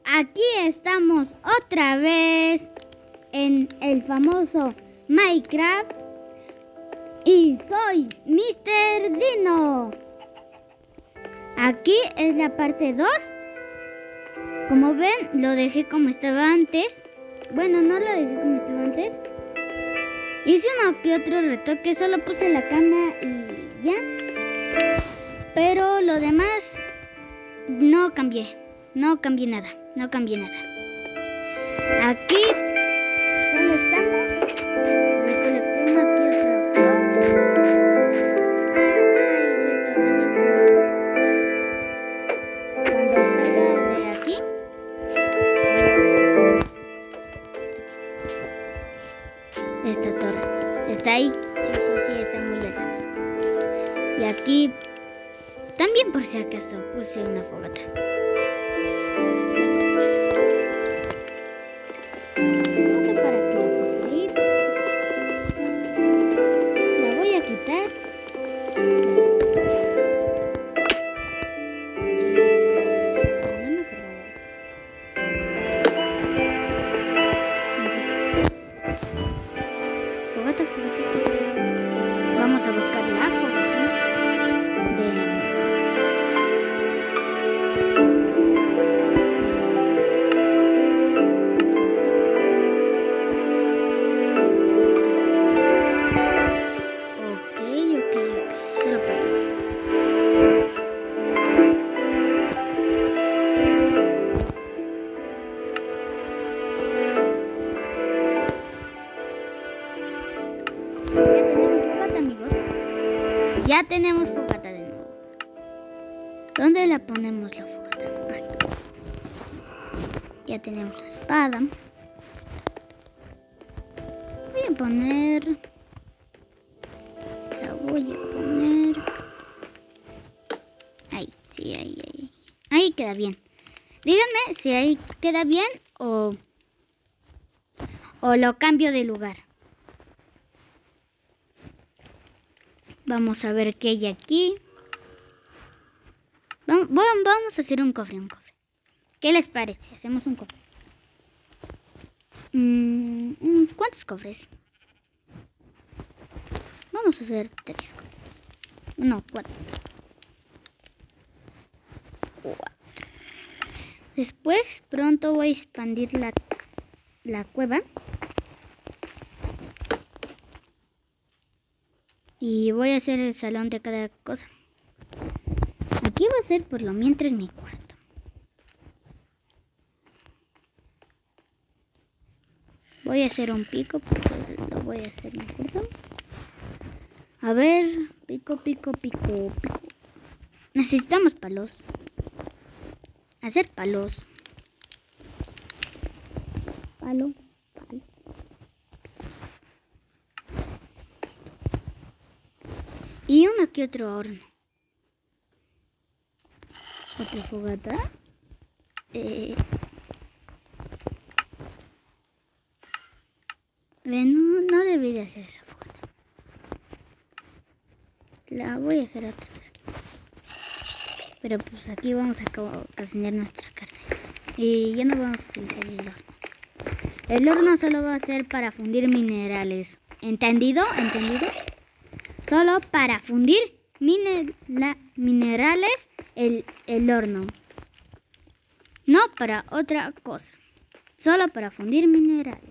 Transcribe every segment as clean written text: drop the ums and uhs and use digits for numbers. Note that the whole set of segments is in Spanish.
aquí estamos otra vez en el famoso Minecraft y soy Mr. Dino. Aquí es la parte 2. Como ven, lo dejé como estaba antes. Bueno, no lo dejé como estaba antes. Hice uno que otro retoque, solo puse la cama y ya. Pero lo demás no cambié nada. Aquí solo estamos. Recolecté una que otra flor. Cuando salga de aquí, esta torre está ahí. Sí, está muy alta. Y aquí también, por si acaso, puse una fogata. No sé para qué la puse ahí. La voy a quitar. No me acuerdo. Fogata. Vamos a buscar la fogata de... Ok, solo para eso. Ya tenemos fogata de nuevo. ¿Dónde la ponemos la fogata? Ahí. Ya tenemos la espada. Voy a poner... Ahí, sí, ahí. Ahí queda bien. Díganme si ahí queda bien o lo cambio de lugar. Vamos a ver qué hay aquí. Vamos a hacer un cofre. ¿Qué les parece? Hacemos un cofre. ¿Cuántos cofres? Vamos a hacer 3 cofres. No, 4. Después pronto voy a expandir la cueva. Y voy a hacer el salón de cada cosa. Aquí va a ser por lo mientras mi cuarto. Voy a hacer un pico porque lo voy a hacer más corto. A ver, pico. Necesitamos palos. Hacer palos. Palo. Y uno que otro horno. Otra fogata. No debí de hacer esa fogata. La voy a hacer otra vez aquí. Pero pues aquí vamos a cocinar nuestra carne. Y ya no vamos a utilizar el horno. El horno solo va a ser para fundir minerales. ¿Entendido? Solo para fundir minerales el horno. No para otra cosa. Solo para fundir minerales.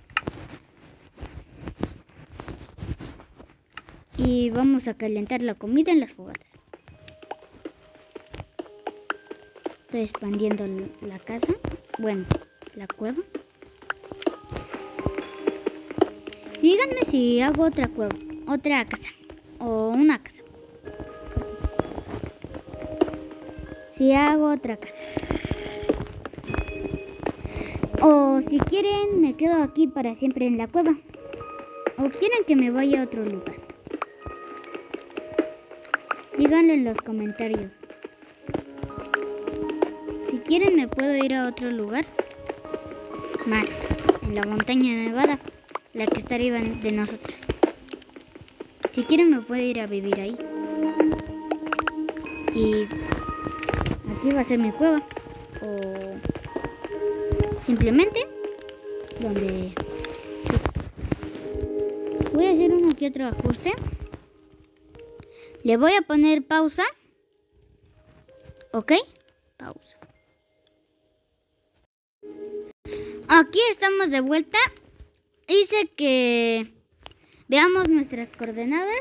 Y vamos a calentar la comida en las fogatas. Estoy expandiendo la casa. Bueno, la cueva. Díganme si hago otra cueva, otra casa. O una casa. Si hago otra casa. O si quieren me quedo aquí para siempre en la cueva. O quieren que me vaya a otro lugar. Díganlo en los comentarios. Si quieren me puedo ir a otro lugar. Más en la montaña de Nevada. La que está arriba de nosotros. Si quieren me puedo ir a vivir ahí. Y aquí va a ser mi cueva. simplemente donde voy a hacer uno que otro ajuste. Le voy a poner pausa. Ok, pausa. Aquí estamos de vuelta. Hice que veamos nuestras coordenadas.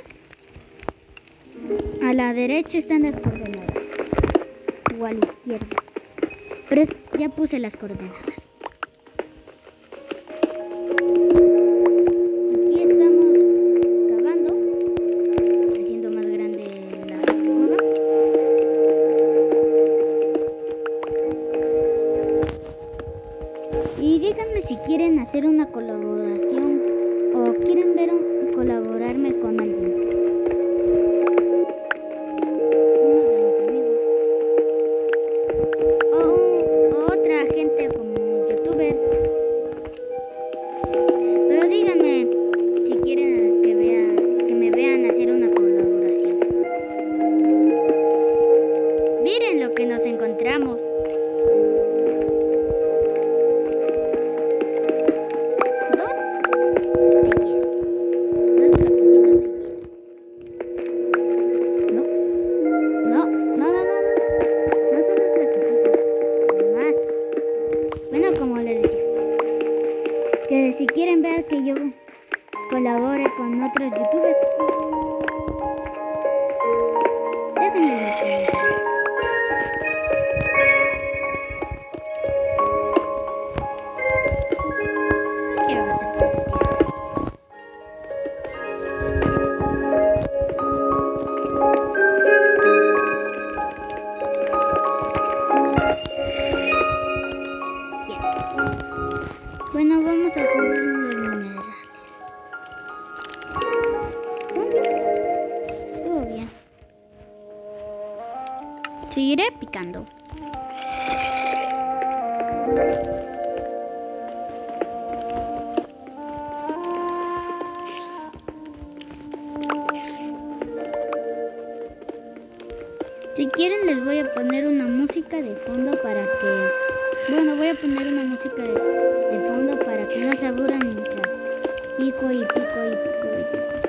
A la derecha están las coordenadas, o a la izquierda. Pero ya puse las coordenadas. Aquí estamos cavando, haciendo más grande la cueva. Y díganme si quieren hacer una colaboración o quieren colaborarme con alguien. Si quieren ver que yo colabore con otros youtubers, déjenme en los comentarios. No quiero gastar tanta tierra. Bueno, vamos a cubrir los minerales. Estuvo bien. Seguiré picando. Si quieren les voy a poner una música de fondo para que... Bueno, voy a poner una música de fondo para que no se aburran mientras pico y pico y pico y pico.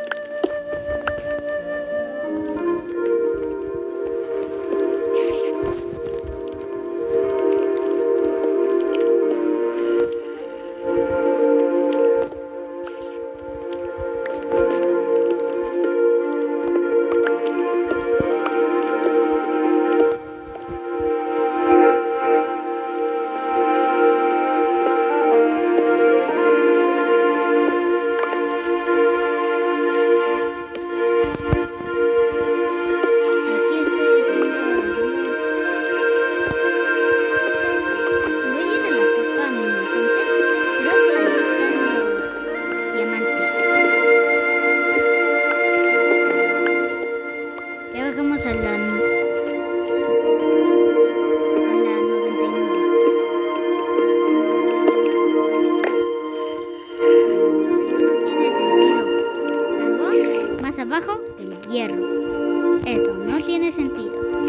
Abajo el hierro. Eso no tiene sentido.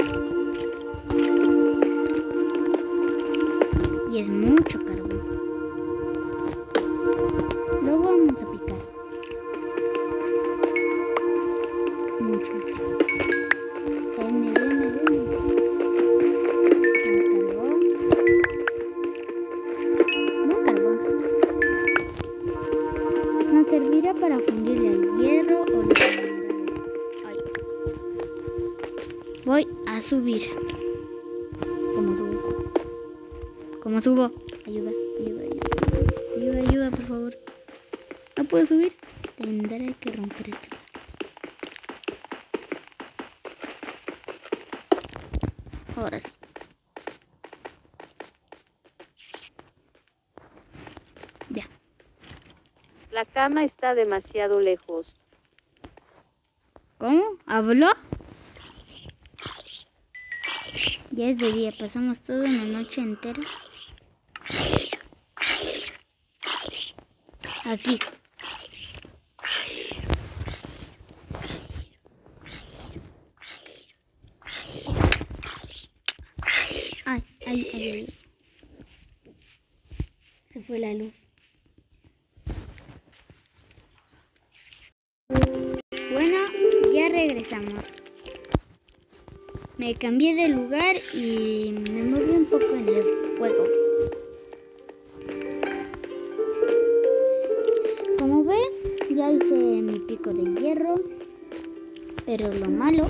Y es mucho carbón. Lo vamos a picar. Mucho. Denme. Buen carbón. Nos servirá para fundirle el hierro o la... Voy a subir. ¿Cómo subo? Ayuda, por favor. ¿No puedo subir? Tendré que romper este. Ahora sí. Ya. La cama está demasiado lejos. ¿Cómo? ¿Habló? Ya es de día, pasamos toda una noche entera aquí. Ay. Se fue la luz. Bueno, ya regresamos. Me cambié de lugar y me moví un poco en el juego. Como ven, ya hice mi pico de hierro. Pero lo malo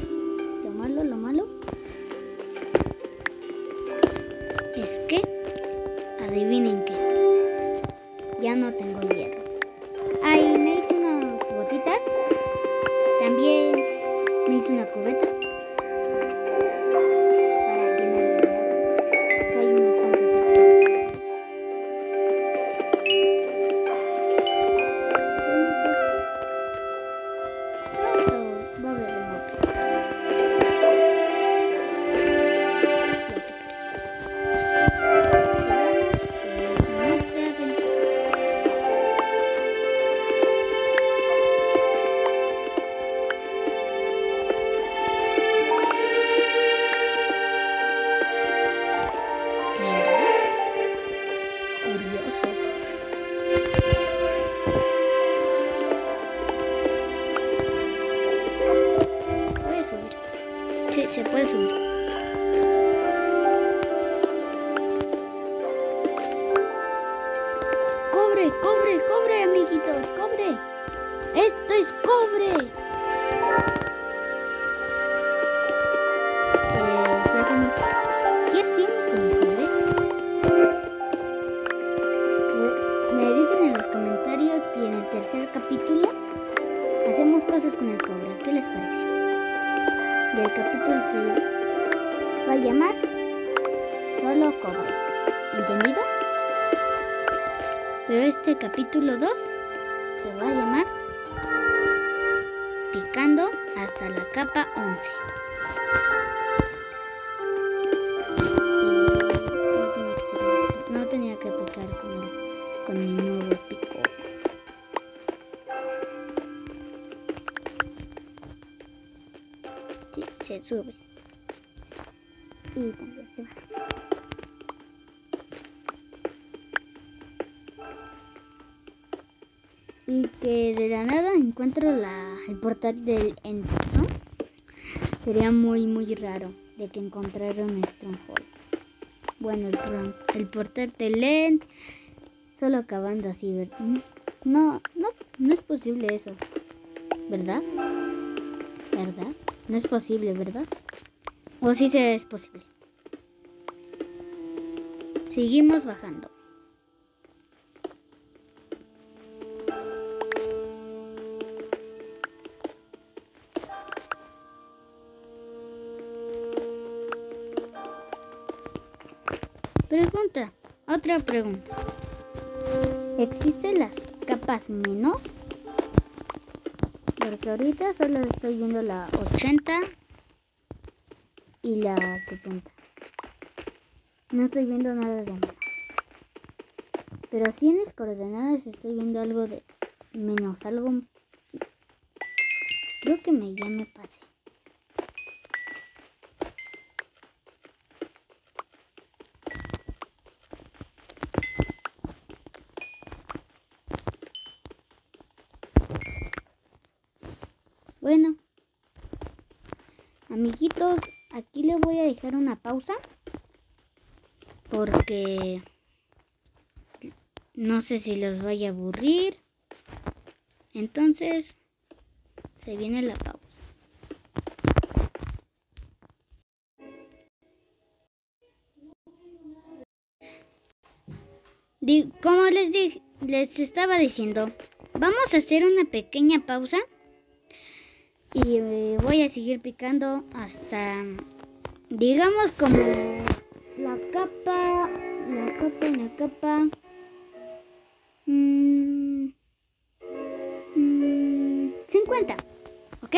es que, adivinen qué, ya no tengo hierro. Ahí me hice unas botitas, también me hice una cubeta para llenar de agua. Si hay un estancecito. Pronto va a haber mobs aquí. Curioso. ¿Puede subir? Sí, se puede subir. ¡Cobre, cobre, cobre, amiguitos! ¡Cobre! ¡Esto es cobre! ¿Qué hacemos? ¿Qué hacemos con el cobre? Me dicen en los comentarios y en el tercer capítulo hacemos cosas con el cobre. ¿Qué les parece? Y el capítulo se va a llamar Solo Cobre. ¿Entendido? Pero este capítulo 2 se va a llamar Picando hasta la capa 11. No tenía que picar con mi nuevo pico. Sí, se sube. Y también se baja. Y que de la nada encuentro el portal del End, ¿no? Sería muy muy raro de que encontrara un Stronghold. Bueno, el portal del End, solo acabando así, ¿verdad? No es posible eso, ¿verdad? ¿Verdad? No es posible, ¿verdad? O sí es posible. Seguimos bajando. Pregunta, otra pregunta. ¿Existen las capas menos? Porque ahorita solo estoy viendo la 80 y la 70. No estoy viendo nada de menos. Pero sí en mis coordenadas estoy viendo algo de menos, algo. Creo que ya me pasé. Bueno, amiguitos, aquí les voy a dejar una pausa porque no sé si los vaya a aburrir. Entonces, se viene la pausa. Como les estaba diciendo, vamos a hacer una pequeña pausa. Y voy a seguir picando hasta, digamos, como la capa 50, ¿ok?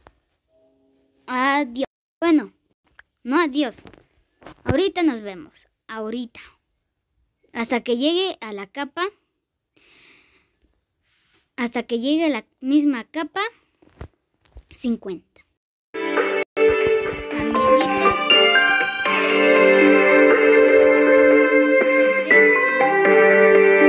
Adiós. Bueno, no adiós. Ahorita nos vemos. Ahorita. Hasta que llegue a la capa. Hasta que llegue a la misma capa 50. Amiguitos.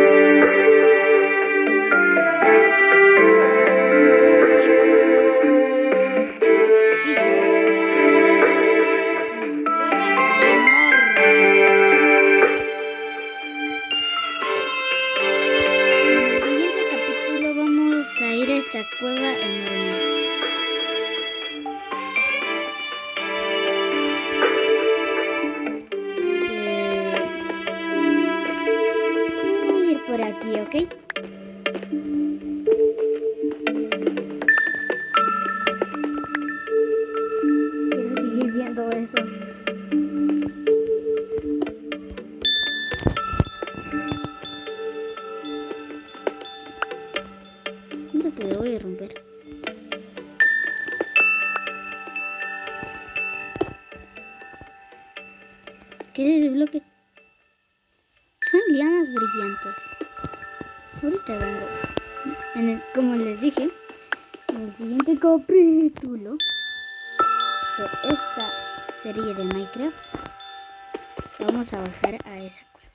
son lianas brillantes. Ahorita vengo. Como les dije, en el siguiente capítulo de esta serie de Minecraft, vamos a bajar a esa cueva.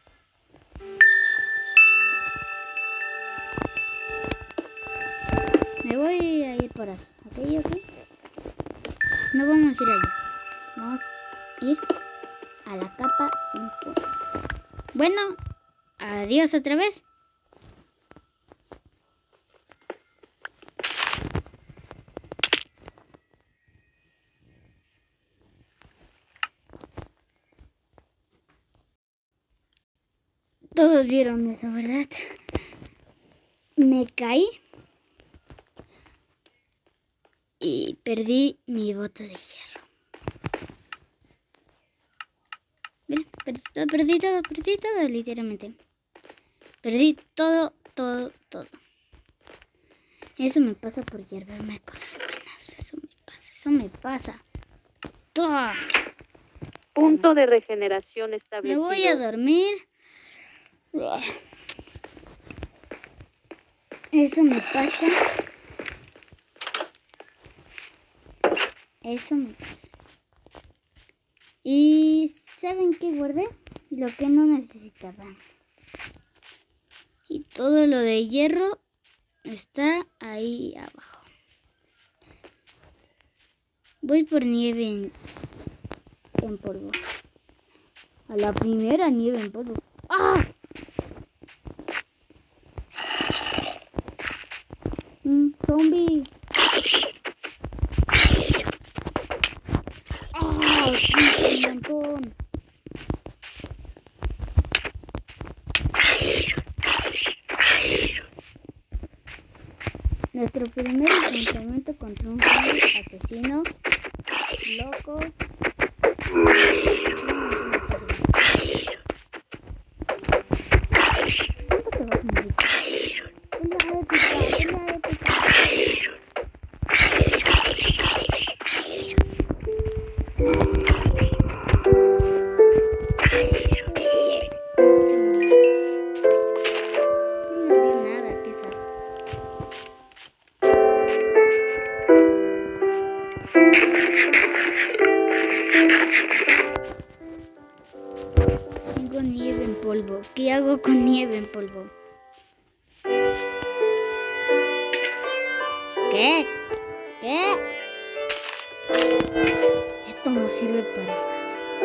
Me voy a ir por aquí, ¿ok? No vamos a ir allá. Vamos a ir a la capa 50. Bueno, adiós otra vez. Todos vieron eso, ¿verdad? Me caí y perdí mi bote de hierro. Miren, perdí todo, literalmente. Perdí todo. Eso me pasa por hierverme cosas buenas. Eso me pasa. ¡Toah! Punto de regeneración establecido. Me voy a dormir. Eso me pasa. Y ¿saben qué guardé? Lo que no necesitaba. Y todo lo de hierro está ahí abajo. Voy por nieve en polvo. A la primera nieve en polvo. ¡Ah! Zombie. ¡Ah! Sí, un montón. Nuestro primer enfrentamiento contra un zombie asesino loco. ¿Cuánto te vas a morir? Es la épica. Se murió. No nos dio nada, qué sad. Tengo nieve en polvo. ¿Qué hago con nieve en polvo? ¿Qué? Esto no sirve para nada.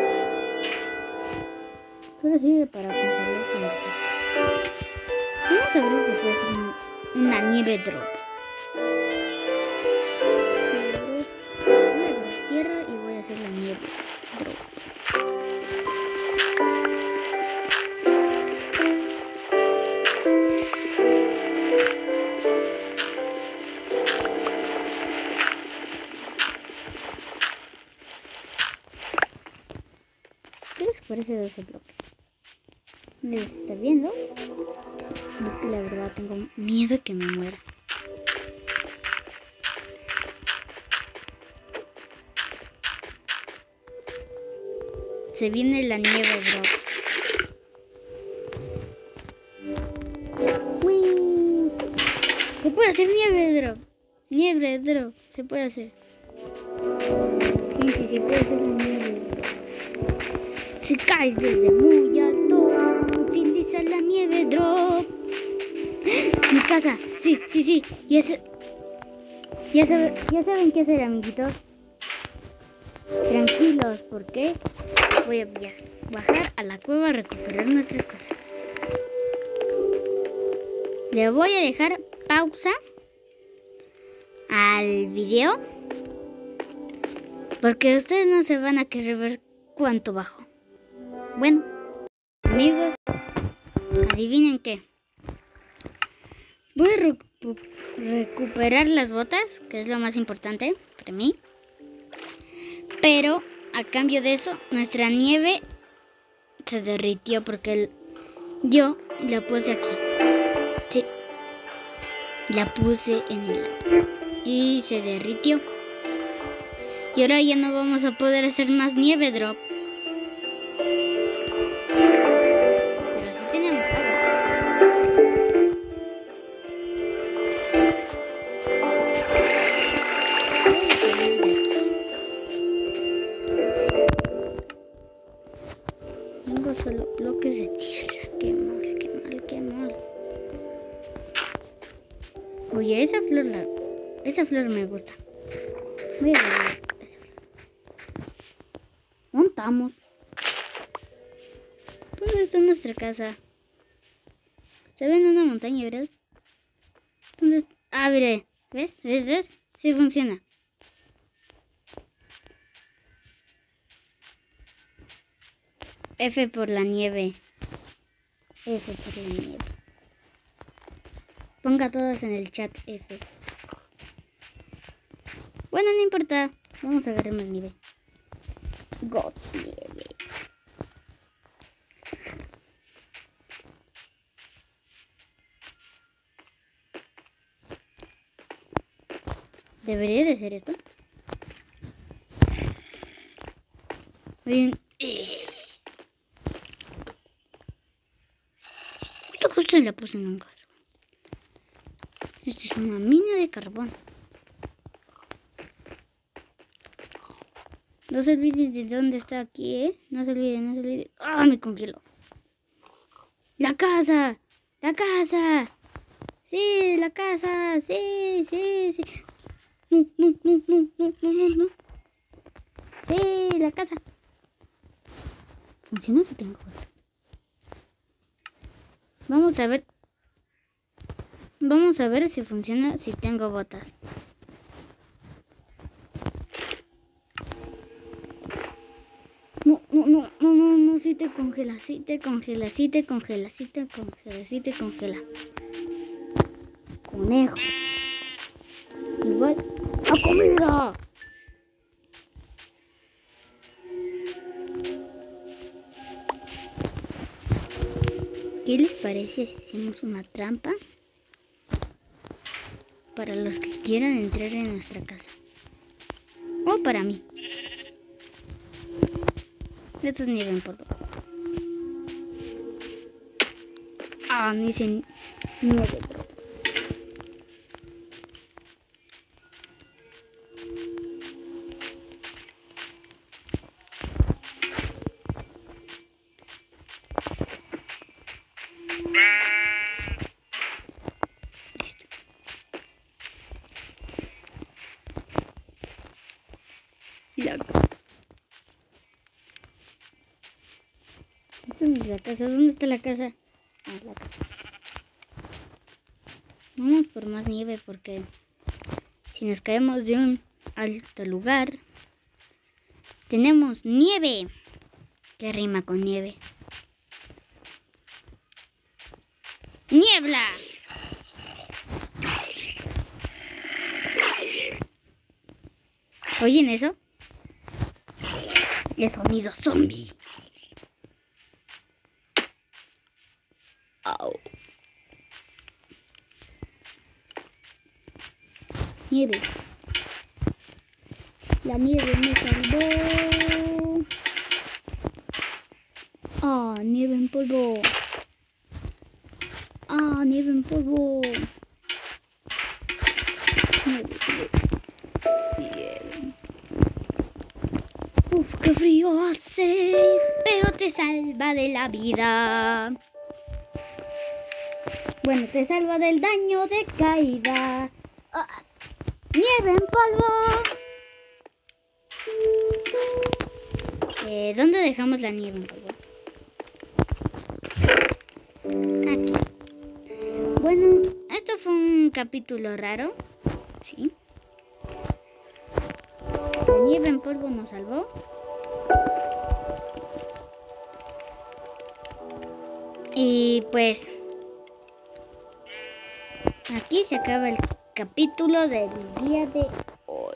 Solo sirve para congelar tiempo. Vamos a ver si se puede hacer una nieve drop. Voy a agarrar tierra y voy a hacer la nieve drop. ¿Qué les parece de esos bloques? ¿Les está viendo? Es que la verdad tengo miedo de que me muera. Se viene la nieve drop. ¡Uy! Se puede hacer nieve drop. Nieve drop. Se puede hacer. Gente, se puede hacer la nieve drop. Si caes desde muy alto, utiliza la nieve drop. Mi casa. Sí. Ya saben qué hacer, amiguitos. Tranquilos, porque voy a bajar a la cueva a recuperar nuestras cosas. Le voy a dejar pausa al video, porque ustedes no se van a querer ver cuánto bajo. Bueno, amigos, adivinen qué. Voy a recuperar las botas, que es lo más importante para mí. Pero a cambio de eso, nuestra nieve se derritió porque yo la puse aquí. Sí, la puse en el agua y se derritió. Y ahora ya no vamos a poder hacer más nieve drop. Pero Tengo solo bloques de tierra. Qué mal, qué mal, qué mal. Oye, esa flor me gusta. Voy a ver esa flor. Montamos. ¿Dónde está nuestra casa? Se ve en una montaña, ¿verdad? ¿Dónde está? Ah, mire. ¿Ves? ¿Ves? ¿Ves? Sí funciona. F por la nieve. F por la nieve. Ponga todos en el chat F. Bueno, no importa. Vamos a agarrar más nieve. God, nieve. ¿Debería de ser esto? Oigan. Justo la puse en un carbón. Esta es una mina de carbón. No se olviden de dónde está aquí, ¿eh? No se olviden, no se olviden. ¡Ah, me congeló! ¡La casa! ¡La casa! ¡Sí, la casa! ¡Sí, sí, sí! ¡No, no, no, no, no, no, no! ¡Sí, la casa! ¿Funciona si tengo botas? Vamos a ver. Vamos a ver si funciona si tengo botas. No, no, no, no, no, no, si te congela, si te congela, si te congela, si te congela, si te congela. Conejo. Igual a comida. ¿Qué les parece si hacemos una trampa? Para los que quieran entrar en nuestra casa. O para mí. Esto es nieve en polvo. Ah, no hice nieve, bro. ¿Dónde es la casa? ¿Dónde está la casa? Ah, la casa. Vamos por más nieve porque si nos caemos de un alto lugar, tenemos nieve. ¿Qué rima con nieve? ¡Niebla! ¿Oyen eso? El sonido zombie. Au. Nieve. La nieve me salvó. Ah, nieve en polvo. Ah, nieve en polvo. Nieve. Nieve. Uf, qué frío hace, pero te salva de la vida. Bueno, te salva del daño de caída. Ah, nieve en polvo. ¿Dónde dejamos la nieve en polvo? Aquí. Bueno, esto fue un capítulo raro. Sí. La nieve en polvo nos salvó. Y pues aquí se acaba el capítulo del día de hoy.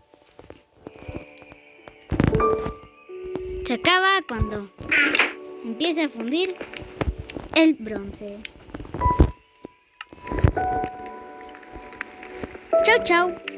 Se acaba cuando empieza a fundir el bronce. Chau, chau.